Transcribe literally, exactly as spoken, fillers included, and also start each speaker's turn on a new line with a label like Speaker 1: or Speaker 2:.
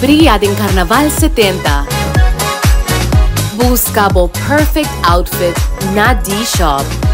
Speaker 1: Brilla din Carnaval setenta. Busca bo perfect outfit na D-Shop.